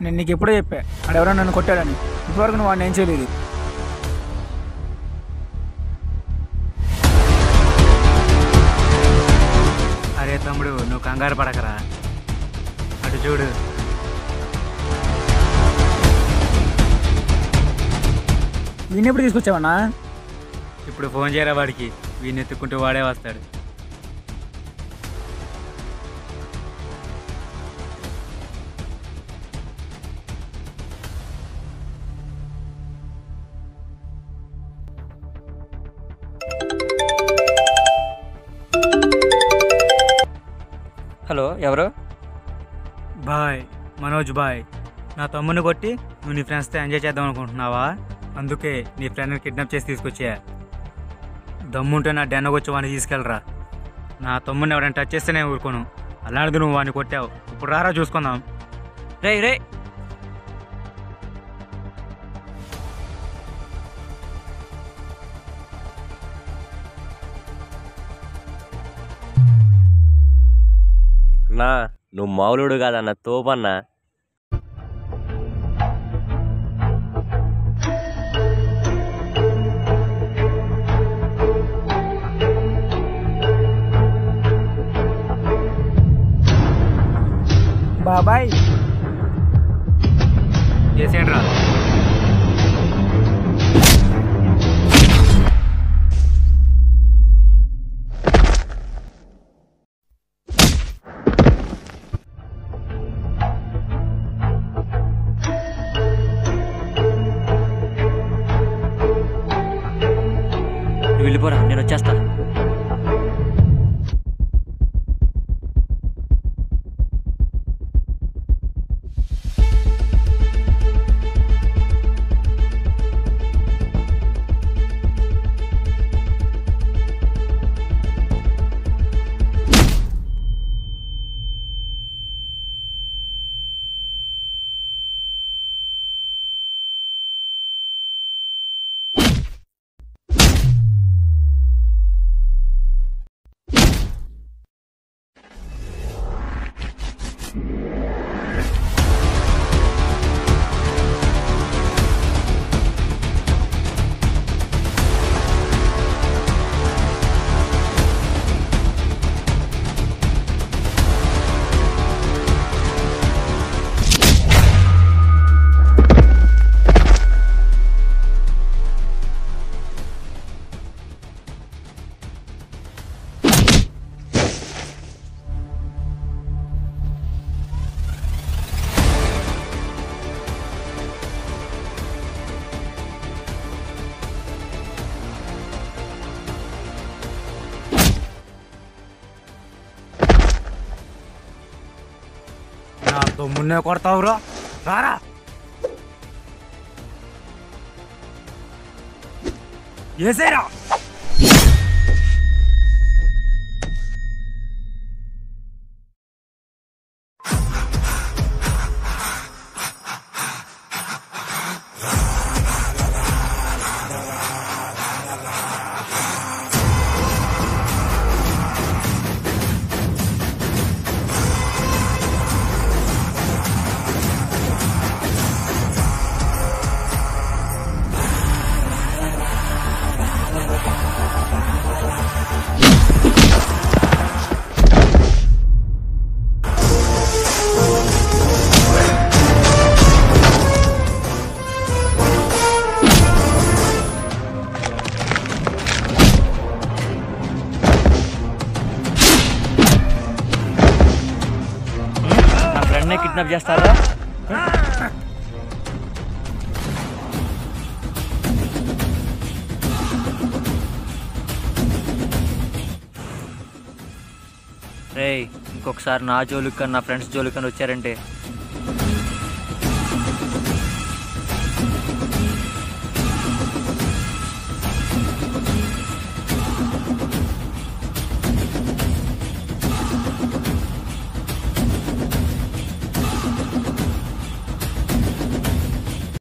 నేను నీకు ఎప్పుడో చెప్పా ఆడెవరో నన్ను కొట్టాడని. ఇప్పటివరకు నువ్వు వాడిని ఏం చేయలేదు. అరే తమ్ముడు, నువ్వు కంగారు పడకరా. అటు చూడు. వీడిని ఎప్పుడు తీసుకొచ్చావన్నా? ఇప్పుడు ఫోన్ చేయరా వాడికి, వీడిని ఎత్తుక్కుంటూ వాడే వస్తాడు. హలో, ఎవరు? బాయ్, మనోజ్ బాయ్. నా తమ్ముని కొట్టి నువ్వు నీ ఫ్రెండ్స్తో ఎంజాయ్ చేద్దాం అనుకుంటున్నావా? అందుకే నీ ఫ్రెండ్ని కిడ్నాప్ చేసి తీసుకొచ్చా. దమ్ముంటే నా డెన్నకొచ్చి వాడిని తీసుకెళ్ళరా. నా తమ్ముడిని ఎవరైనా టచ్ చేస్తే నేను ఊరుకోను. అలాంటిది నువ్వు వాడిని కొట్టావు. ఇప్పుడు రారా చూసుకుందాం. రే రే, నా నువ్వు మామూలుడు కాదన్న, తోపన్నా. బాబాయ్ చేసేయండి రా. నువ్వు వెళ్ళిపోరా, నేను వచ్చేస్తా. నా తమ్ముడినే కొడతావురా, రారా. ఏసేరా. కిడ్నాప్ చేస్తారా? రేయ్, ఇంకొకసారి నా జోలికి కానీ నా ఫ్రెండ్స్ జోలికి కానీ వచ్చారంటే